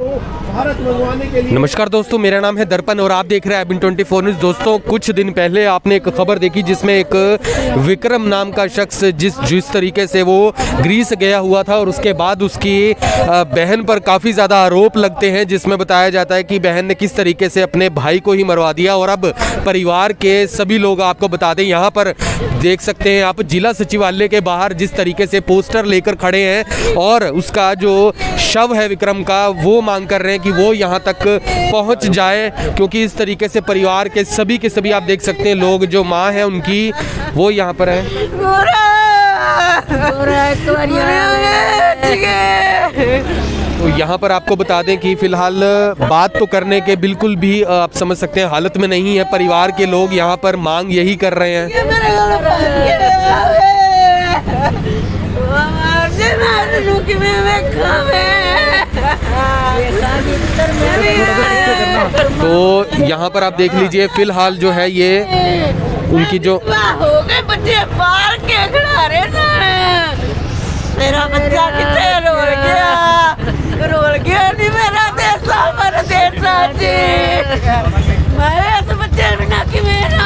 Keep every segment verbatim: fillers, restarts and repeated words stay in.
नमस्कार दोस्तों, मेरा नाम है दर्पण और आप देख रहे हैं एबिन ट्वेंटी फोर न्यूज़। दोस्तों, कुछ दिन पहले आपने एक खबर देखी जिसमें एक विक्रम नाम का शख्स जिस जिस तरीके से वो ग्रीस गया हुआ था और उसके बाद उसकी बहन पर काफ़ी ज़्यादा आरोप लगते हैं, जिसमें बताया जाता है कि बहन ने किस तरीके से अपने भाई को ही मरवा दिया। और अब परिवार के सभी लोग, आपको बता दें, यहाँ पर देख सकते हैं आप जिला सचिवालय के बाहर जिस तरीके से पोस्टर लेकर खड़े हैं और उसका जो शव है विक्रम का, वो मांग कर रहे हैं कि वो यहाँ तक पहुँच जाए, क्योंकि इस तरीके से परिवार के सभी के सभी आप देख सकते हैं लोग, जो माँ है उनकी, वो यहाँ पर है। तो यहाँ पर आपको बता दें कि फिलहाल बात तो करने के बिल्कुल भी आप समझ सकते हैं हालत में नहीं है परिवार के लोग। यहाँ पर मांग यही कर रहे हैं। तो यहाँ पर आप देख लीजिए, फिलहाल जो है ये उनकी जो हो गए बच्चे बाहर के खड़ा रहे ना, मेरा बच्चा कितने रोल गया रोल गया नहीं मेरा देसा मर देसा जी, मैं इस बच्चे बिना कि मेरा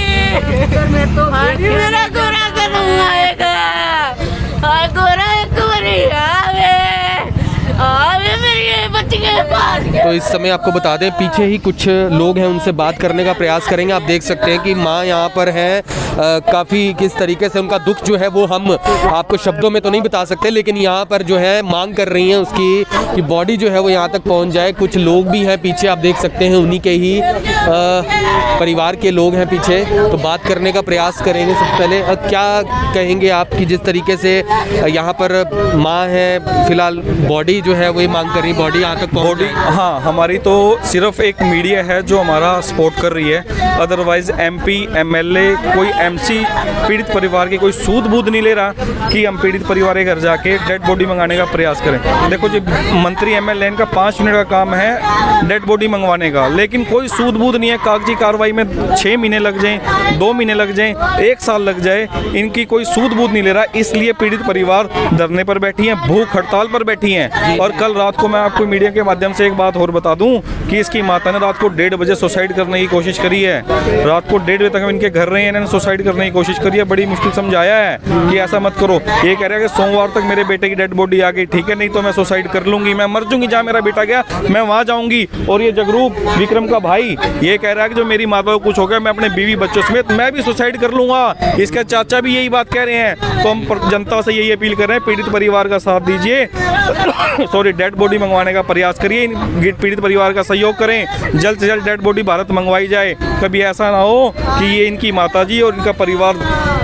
आगे मेरा गोरा करूँ आएगा, हाँ गोरा एक बारी आवे आवे मेरे बच्चे के पास। तो इस समय आपको बता दें पीछे ही कुछ लोग हैं, उनसे बात करने का प्रयास करेंगे। आप देख सकते हैं कि माँ यहाँ पर है, काफ़ी किस तरीके से उनका दुख जो है वो हम आपको शब्दों में तो नहीं बता सकते, लेकिन यहाँ पर जो है मांग कर रही हैं उसकी कि बॉडी जो है वो यहाँ तक पहुँच जाए। कुछ लोग भी हैं पीछे, आप देख सकते हैं उन्हीं के ही आ, परिवार के लोग हैं पीछे, तो बात करने का प्रयास करेंगे। सबसे पहले आ, क्या कहेंगे आप कि जिस तरीके से यहाँ पर माँ है, फिलहाल बॉडी जो है वही मांग कर रही, बॉडी यहाँ तक बॉडी, हाँ हमारी तो सिर्फ एक मीडिया है जो हमारा सपोर्ट कर रही है, अदरवाइज एमपी एमएलए कोई एमसी पीड़ित परिवार की कोई सूद बूद नहीं ले रहा कि हम पीड़ित परिवार के घर जाके डेड बॉडी मंगाने का प्रयास करें। देखो जी, मंत्री एमएलए का पाँच मिनट का काम है डेड बॉडी मंगवाने का, लेकिन कोई सूद बूद नहीं है। कागजी कार्रवाई में छः महीने लग जाएं, दो महीने लग जाएं, एक साल लग जाए, इनकी कोई सूद बूद नहीं ले रहा। इसलिए पीड़ित परिवार धरने पर बैठी हैं, भूख हड़ताल पर बैठी हैं। और कल रात को मैं आपको मीडिया के माध्यम से एक बात और बता दूं कि इसकी माता ने रात को डेढ़ बजे सुसाइड करने की कोशिश करी है। रात को डेढ़ बजे तक हम इनके घर रहे हैं, इन्होंने सुसाइड करने की कोशिश करी है। बड़ी मुश्किल समझाया है कि ऐसा मत करो। ये कह रहा है कि सोमवार तक मेरे बेटे की डेड बॉडी आ गई, ठीक है, नहीं तो मैं सुसाइड कर लूंगी, मैं मर जाऊंगी, जहाँ मेरा बेटा गया मैं वहाँ जाऊंगी। और ये जगरूप विक्रम का भाई ये कह रहा है कि जो मेरी माता को कुछ हो गया मैं अपने बीवी बच्चों समेत मैं भी सुसाइड कर लूंगा। इसका चाचा भी यही बात कह रहे हैं। तो हम जनता से यही अपील कर रहे हैं, पीड़ित परिवार का साथ दीजिए, सॉरी डेड बॉडी मंगवाने का प्रयास करिए, पीड़ित परिवार का सहयोग करें, जल्द से जल्द डेड बॉडी भारत मंगवाई जाए। कभी ऐसा ना हो कि ये इनकी माताजी और इनका परिवार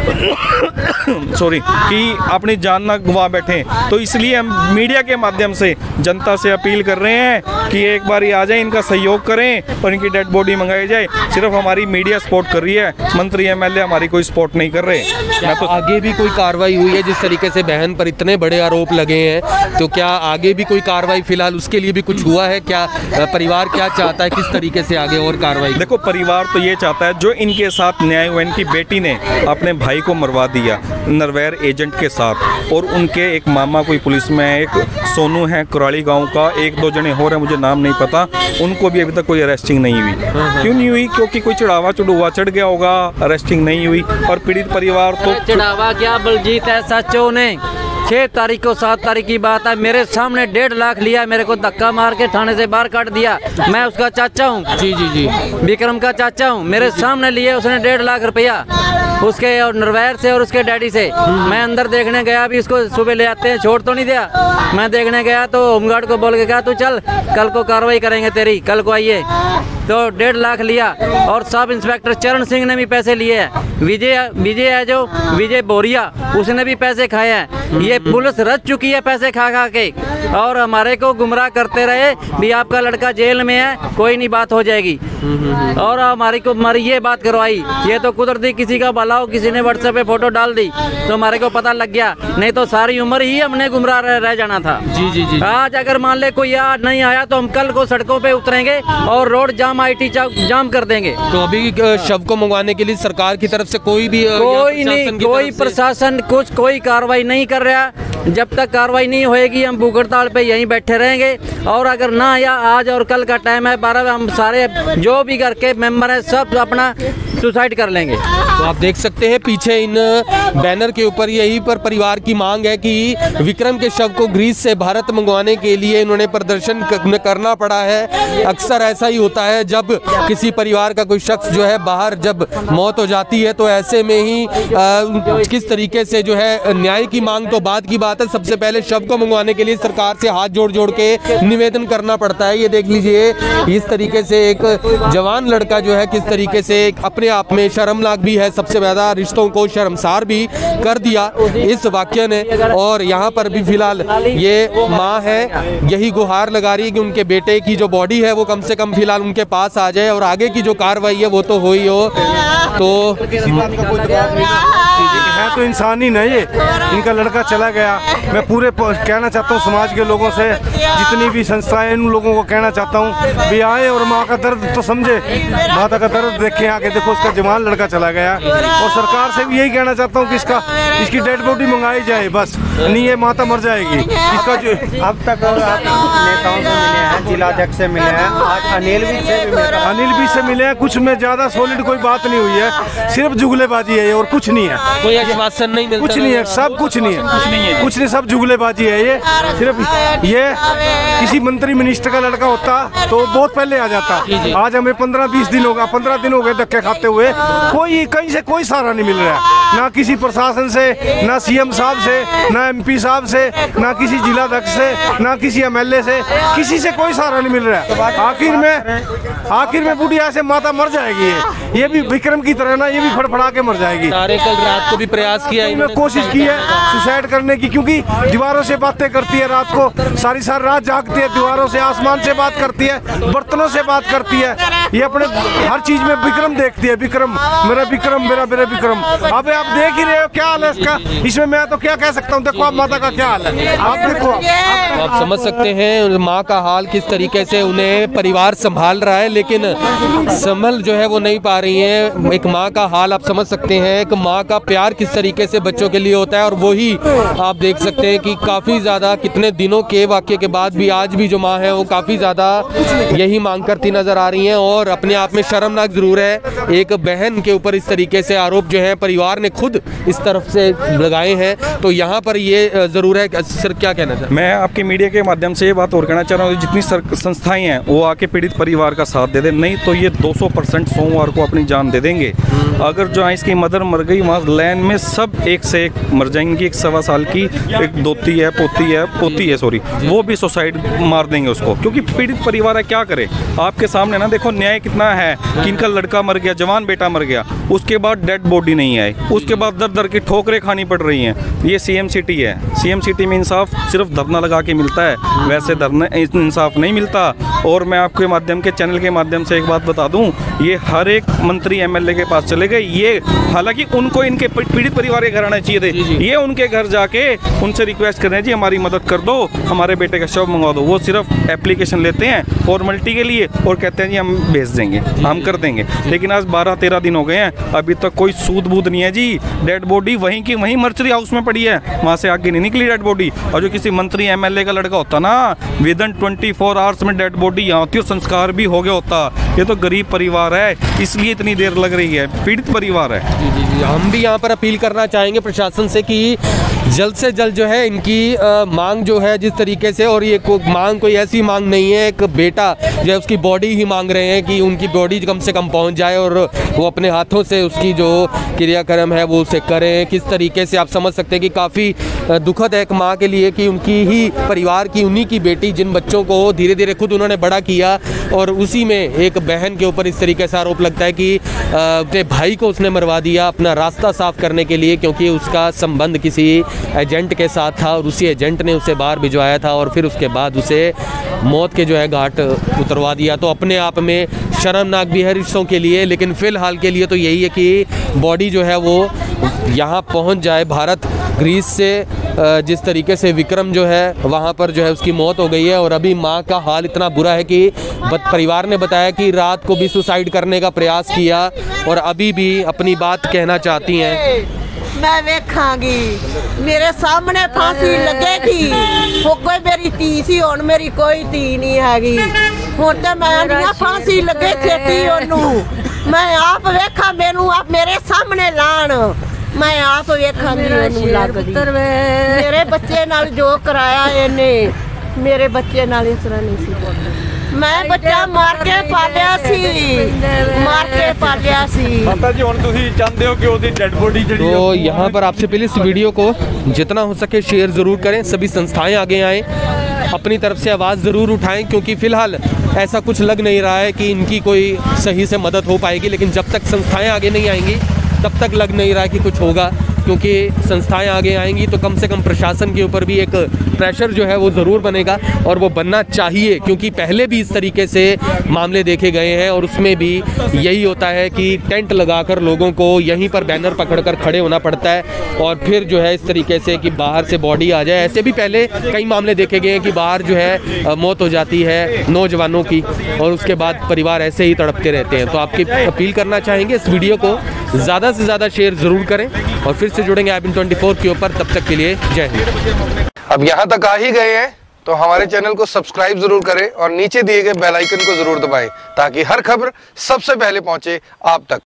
सॉरी कि अपनी जान ना गवा बैठे। तो इसलिए हम मीडिया के माध्यम से जनता से अपील कर रहे हैं कि एक बार आ जाए, इनका सहयोग करें और इनकी डेड बॉडी मंगाई जाए। सिर्फ हमारी मीडिया सपोर्ट कर रही है, मंत्री एमएलए हमारी कोई सपोर्ट नहीं कर रहे। क्या तो आगे भी कोई कार्रवाई हुई है? जिस तरीके से बहन पर इतने बड़े आरोप लगे हैं, तो क्या आगे भी कोई कार्रवाई फिलहाल उसके लिए भी कुछ हुआ है? क्या परिवार क्या चाहता है, किस तरीके से आगे और कार्रवाई? देखो, परिवार तो ये चाहता है जो इनके साथ न्याय हुआ, इनकी बेटी ने अपने भाई को मरवा दिया नरवैर एजेंट के साथ, और उनके एक मामा कोई पुलिस में है, एक सोनू है कुराली गांव का, एक दो जने हो रहे मुझे नाम नहीं पता, उनको भी अभी तक कोई अरेस्टिंग नहीं हुई। क्यों नहीं हुई? क्योंकि कोई चढ़ावा चढ़ुआ चढ़ गया होगा, अरेस्टिंग नहीं हुई। और पीड़ित परिवार तो चढ़ावा क्या बलजीत है, सचो ने छह तारीख को सात तारीख की बात है, मेरे सामने डेढ़ लाख लिया, मेरे को धक्का मार के थाने से बाहर काट दिया। मैं उसका चाचा हूँ, जी जी जी विक्रम का चाचा हूँ। मेरे सामने लिए उसने डेढ़ लाख रुपया उसके और नरवैर से और उसके डैडी से। मैं अंदर देखने गया, अभी इसको सुबह ले आते हैं, छोड़ तो नहीं दिया। मैं देखने गया तो होमगार्ड को बोल के गया, तू चल कल को कार्रवाई करेंगे तेरी, कल को आइए। तो डेढ़ लाख लिया। और सब इंस्पेक्टर चरण सिंह ने भी पैसे लिए हैं, विजय विजय है जो विजय बोरिया, उसने भी पैसे खाए हैं। ये पुलिस रच चुकी है पैसे खा खा के, और हमारे को गुमराह करते रहे भी आपका लड़का जेल में है, कोई नहीं बात हो जाएगी। और हमारी को हमारी ये बात करवाई, ये तो कुदरती किसी का भला हो, किसी ने व्हाट्सएप पे फोटो डाल दी तो हमारे को पता लग गया, नहीं तो सारी उम्र ही हमने गुमराह रह, रह जाना था। जी जी जी। आज अगर मान ले कोई आज नहीं आया तो हम कल को सड़कों पे उतरेंगे और road jam M I T चौक जाम कर देंगे। तो अभी अ, शव को मंगवाने के लिए सरकार की तरफ से कोई भी अ, कोई या नहीं, प्रशासन की कोई तरफ से- प्रशासन कुछ कोई कार्रवाई नहीं कर रहा। जब तक कार्रवाई नहीं होएगी हम भूख हड़ताल पे यहीं बैठे रहेंगे। और अगर ना या आज और कल का टाइम है बारह, हम सारे जो भी घर के मेंबर हैं सब अपना सुसाइड कर लेंगे। तो आप देख सकते हैं पीछे इन बैनर के ऊपर यही पर परिवार की मांग है कि विक्रम के शव को ग्रीस से भारत मंगवाने के लिए इन्होंने प्रदर्शन क- करना पड़ा है। अक्सर ऐसा ही होता है जब किसी परिवार का कोई शख्स जो है बाहर जब मौत हो जाती है तो ऐसे में ही आ, किस तरीके से जो है न्याय की मांग तो बाद की बात है, सबसे पहले शव को मंगवाने के लिए सरकार से हाथ जोड़ जोड़ के निवेदन करना पड़ता है। ये देख लीजिए इस तरीके से एक जवान लड़का जो है किस तरीके से अपने आप में शर्मनाक भी है, सबसे ज्यादा रिश्तों को शर्मसार भी कर दिया इस वाक्य ने। और यहाँ पर भी फिलहाल ये माँ है यही गुहार लगा रही है कि उनके बेटे की जो बॉडी है वो कम से कम फिलहाल उनके पास आ जाए और आगे की जो कार्रवाई है वो तो हो ही हो। तो है तो इंसान ही नहीं, इनका लड़का चला गया। मैं पूरे कहना चाहता हूँ समाज के लोगों से, जितनी भी संस्थाएं उन लोगों को कहना चाहता हूँ भी आए और माँ का दर्द तो समझे, माता का दर्द देखें आके। देखो उसका जवान लड़का चला गया और सरकार से भी यही कहना चाहता हूँ कि इसका इसकी डेड बॉडी मंगाई जाए, बस नहीं ये माता मर जाएगी। इसका जो अब तक और आप नेताओं से मिले हैं, जिलाध्यक्ष से मिले हैं, आज अनिल भी से भी मिले। अनिल भी से मिले हैं, कुछ में ज्यादा सॉलिड कोई बात नहीं हुई है, सिर्फ जुगलेबाजी है ये और कुछ नहीं है। कोई आश्वासन नहीं मिलता, कुछ नहीं है, सब कुछ नहीं है, कुछ नहीं है, कुछ नहीं, सब जुगलेबाजी है ये। सिर्फ ये किसी मंत्री मिनिस्टर का लड़का होता तो बहुत पहले आ जाता। आज हमें पंद्रह बीस दिन हो गया, पंद्रह दिन हो गए धक्के खाते हुए, कोई कहीं से कोई सहारा नहीं मिल रहा है, ना किसी प्रशासन से, ना सीएम साहब से, ना एमपी साहब से, ना किसी जिलाध्यक्ष से, ना किसी एमएलए से, किसी से कोई सहारा नहीं मिल रहा है। आखिर में आखिर में बूढ़ी ऐसे माता मर जाएगी ये ये भी विक्रम की तरह ना, ये भी फड़फड़ा के मर जाएगी। सारे कल रात को भी प्रयास किया में कोशिश की है सुसाइड करने की, क्योंकि दीवारों से बातें करती है रात को, सारी सारी रात जागती है, दीवारों से आसमान से बात करती है, बर्तनों से बात करती है, ये अपने हर चीज में विक्रम देखती है। विक्रम मेरा विक्रम मेरा मेरा विक्रम। अब आप देख ही रहे हो क्या हाल है इसका, इसमें मैं तो क्या कह सकता हूँ। देखो आप माता का क्या हाल है, आप देखो आप, आप समझ सकते हैं माँ का हाल किस तरीके से उन्हें परिवार संभाल रहा है लेकिन संभल जो है वो नहीं पा रही है। एक माँ का हाल आप समझ सकते हैं, एक माँ का प्यार किस तरीके से बच्चों के लिए होता है। और वही आप देख सकते हैं कि काफ़ी ज़्यादा कितने दिनों के वाक़ये के बाद भी आज भी जो माँ है वो काफ़ी ज़्यादा यही मांग करती नज़र आ रही हैं। और अपने आप में शर्मनाक ज़रूर है, एक बहन के ऊपर इस तरीके से आरोप जो है परिवार ने खुद इस तरफ से लगाए हैं। तो यहाँ पर ये ज़रूर है। सर क्या कहना चाहते हैं? मैं आपके मीडिया के माध्यम से ये बात और कहना चाह रहा हूँ, जितनी संस्थाएं हैं वो आके पीड़ित परिवार का साथ दे दें, नहीं तो ये दो सौ परसेंट सोमवार को अपनी जान दे देंगे। अगर जहाँ इसकी मदर मर गई वहाँ लैंड में सब एक से एक मर जाएंगी। एक सवा साल की एक दोती है, पोती है, पोती है सॉरी, वो भी सुसाइड मार देंगे उसको, क्योंकि पीड़ित परिवार है, क्या करे। आपके सामने ना देखो न्याय कितना है कि इनका लड़का मर गया, जवान बेटा मर गया, उसके बाद डेड बॉडी नहीं आई, उसके बाद दर दर की ठोकरें खानी पड़ रही हैं। ये सीएम सिटी है, सीएम सिटी में इंसाफ सिर्फ धरना लगा के मिलता है, वैसे धरना इंसाफ नहीं मिलता। और मैं आपके माध्यम के चैनल के माध्यम से एक बात बता दूं, ये हर एक मंत्री एमएलए के पास चले गए। ये हालांकि उनको इनके पीड़ित परिवार के घर आने चाहिए थे, ये उनके घर जाके उनसे रिक्वेस्ट कर रहे हैं जी हमारी मदद कर दो, हमारे बेटे का शव मंगवा दो। वो सिर्फ एप्लीकेशन लेते हैं फॉर्मेलिटी के लिए और कहते हैं जी हम भेज देंगे, हम कर देंगे। लेकिन आज बारह तेरह दिन हो गए हैं, अभी तक कोई सूद बूद नहीं है जी। डेड बॉडी वहीं की वहीं मर्चरी हाउस में पड़ी है, वहाँ से आगे नहीं निकली डेड बॉडी। और जो किसी मंत्री एमएलए का लड़का होता ना, within twenty four hours में डेड बॉडी यहाँ होती और संस्कार भी हो गया होता। ये तो गरीब परिवार है, इसलिए इतनी देर लग रही है, पीड़ित परिवार है। जी जी जी हम भी यहाँ पर अपील करना चाहेंगे प्रशासन से कि जल्द से जल्द जो है इनकी आ, मांग जो है जिस तरीके से, और ये को, मांग कोई ऐसी मांग नहीं है, एक बेटा जो है उसकी बॉडी ही मांग रहे हैं कि उनकी बॉडी कम से कम पहुंच जाए और वो अपने हाथों से उसकी जो क्रियाक्रम है वो उसे करें। किस तरीके से आप समझ सकते हैं कि काफ़ी दुखद है एक माँ के लिए कि उनकी ही परिवार की उन्हीं की बेटी, जिन बच्चों को धीरे धीरे खुद उन्होंने बड़ा किया, और उसी में एक बहन के ऊपर इस तरीके से आरोप लगता है कि अपने भाई को उसने मरवा दिया अपना रास्ता साफ करने के लिए, क्योंकि उसका संबंध किसी एजेंट के साथ था और उसी एजेंट ने उसे बाहर भिजवाया था और फिर उसके बाद उसे मौत के जो है घाट उतरवा दिया। तो अपने आप में शर्मनाक भी है रिश्तों के लिए, लेकिन फ़िलहाल के लिए तो यही है कि बॉडी जो है वो यहाँ पहुँच जाए भारत, ग्रीस से जिस तरीके से विक्रम जो है वहाँ पर जो है उसकी मौत हो गई है। और अभी माँ का हाल इतना बुरा है कि परिवार ने बताया कि रात को भी सुसाइड करने का प्रयास किया और अभी भी अपनी बात कहना चाहती हैं। मैं वेखांगी मेरे सामने फांसी लगेगी, वो कोई मेरी धी सी, हुण मेरी कोई धी नहीं हैगी, हुण ते मैं आंदियां फांसी लगे छेती ओनू, मैं आप वेखा मैनू आप मेरे सामने लाण, मैं आप वेखांगी ओनू लगदी। मेरे बच्चे नाल जो कराया इहने मेरे बच्चे नाल इस तरह नहीं सी। मैं बच्चा मार के पालिया सी, मार के पालिया सी। माता जी हुण तुसीं चाहते हो कि उसकी डेड बॉडी जिहड़ी तो यहाँ पर आपसे पहले इस वीडियो को जितना हो सके शेयर ज़रूर करें, सभी संस्थाएं आगे आएँ, अपनी तरफ से आवाज़ ज़रूर उठाएं, क्योंकि फ़िलहाल ऐसा कुछ लग नहीं रहा है कि इनकी कोई सही से मदद हो पाएगी। लेकिन जब तक संस्थाएं आगे नहीं आएंगी तब तक लग नहीं रहा है कि कुछ होगा, क्योंकि संस्थाएं आगे आएंगी तो कम से कम प्रशासन के ऊपर भी एक प्रेशर जो है वो ज़रूर बनेगा और वो बनना चाहिए, क्योंकि पहले भी इस तरीके से मामले देखे गए हैं और उसमें भी यही होता है कि टेंट लगाकर लोगों को यहीं पर बैनर पकड़कर खड़े होना पड़ता है और फिर जो है इस तरीके से कि बाहर से बॉडी आ जाए। ऐसे भी पहले कई मामले देखे गए हैं कि बाहर जो है मौत हो जाती है नौजवानों की और उसके बाद परिवार ऐसे ही तड़पते रहते हैं। तो आपकी अपील करना चाहेंगे इस वीडियो को ज़्यादा से ज़्यादा शेयर ज़रूर करें और फिर से जुड़ेंगे I B N twenty four के ऊपर। तब तक के लिए जय हिंद। अब यहाँ तक आ ही गए हैं तो हमारे चैनल को सब्सक्राइब जरूर करें और नीचे दिए गए बेल आइकन को जरूर दबाएं ताकि हर खबर सबसे पहले पहुंचे आप तक।